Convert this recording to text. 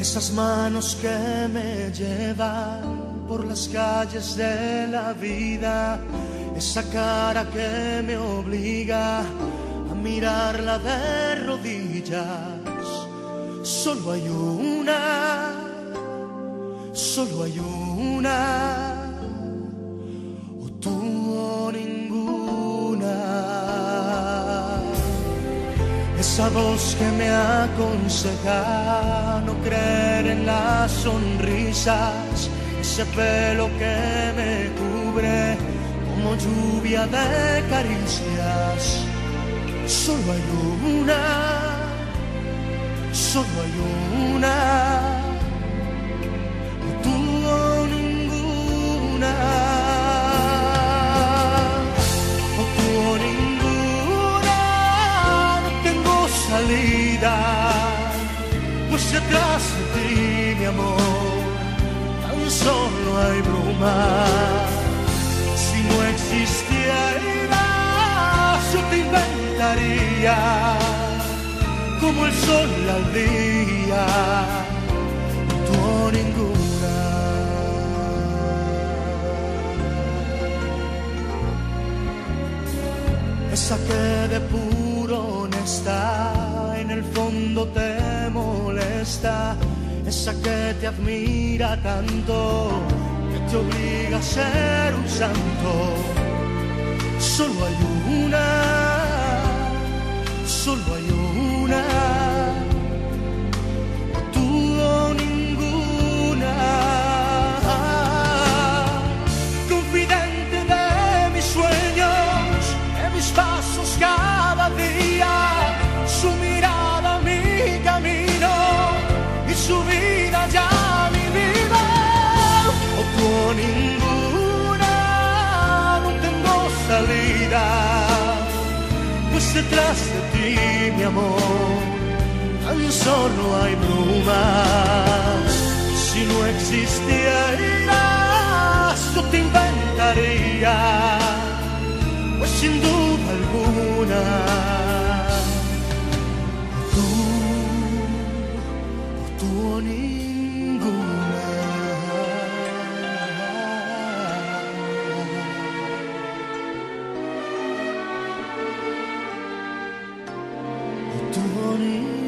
Esas manos que me llevan por las calles de la vida, esa cara que me obliga a mirarla de rodillas. Solo hay una, solo hay una, o tú o ninguna. Esa voz que me aconseja no creer en las sonrisas, ese pelo que me cubre como lluvia de caricias. Solo hay una, solo hay una, o tú o ninguna, o tú o ninguna. No tengo salida, pues detrás de ti, mi amor, tan solo hay bruma. Si no existieras, yo te inventaría como el sol al día, tú o ninguna. Esa que de puro honesta en el fondo te molesta, esa que te admira tanto que te obliga a ser un santo. Solo hay una, solo hay una, o tú o ninguna. Confidente de mis sueños, de mis pasos cada día, su mirada mi camino y su vida ya mi vida. O tú o ninguna, no tengo salida, pues detrás de ti, mi amor, tan solo hay brumas. Si no existieras, yo te inventaría, pues sin duda alguna, o tú o ninguna. Tú o ninguna.